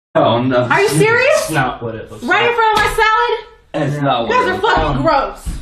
Oh no. Are you serious? It's not what it looks Right in like. front of my salad? It's not You guys are what fucking gross.